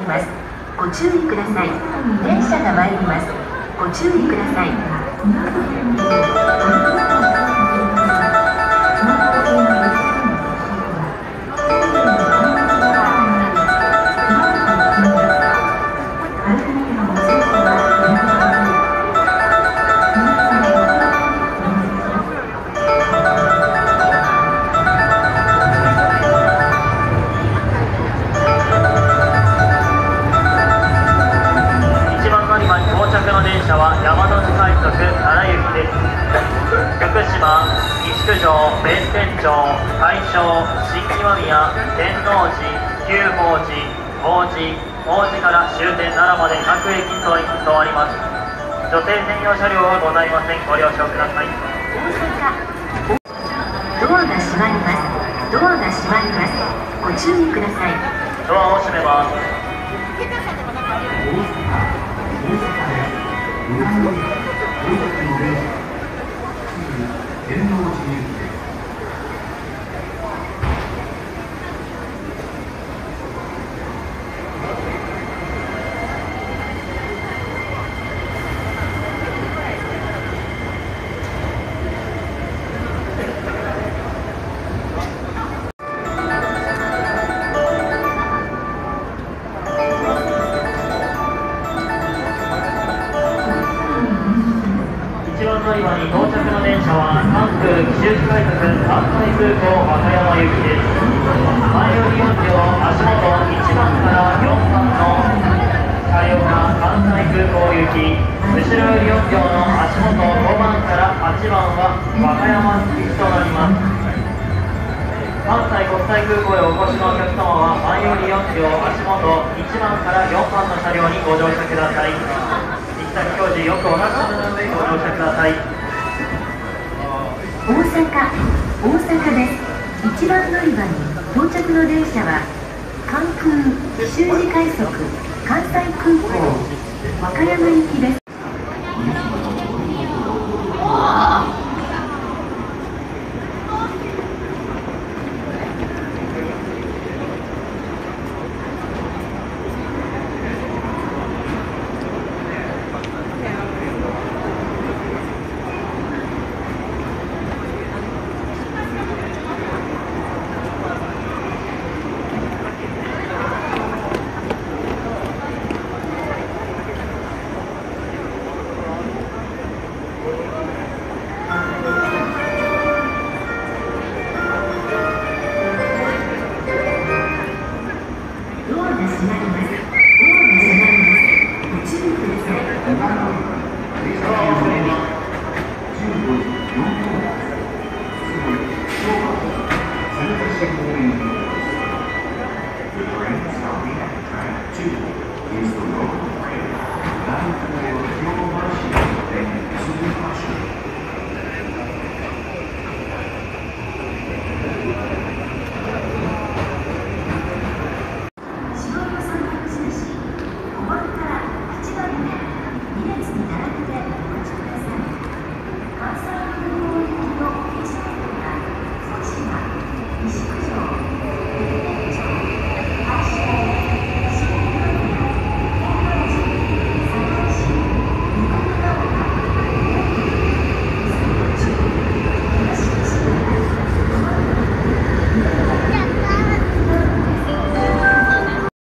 ます。ご注意ください。電車が参ります。ご注意ください。 福島、西九条、弁天町、大正、新今宮、天王寺、旧宝寺、王子から終点奈良まで各駅とあります。女性専用車両はございません。ご了承ください。 ドアが閉まります。ドアが閉まります。ご注意ください。 ドアを閉めます。 天王寺行きです。 一番乗り場に到着の電車は関空紀州快速関西空港和歌山行きです。前より4両足元1番から4番の車両が関西空港行き、後ろより4両の足元5番から8番は和歌山行きとなります。関西国際空港へお越しのお客様は前より4両足元1番から4番の車両にご乗車ください。表示よくおなじみの上にご乗車ください。 大阪です。1番乗り場に到着の電車は関空紀州路快速関西空港和歌山行きです。 The train stopping at track 2 is the local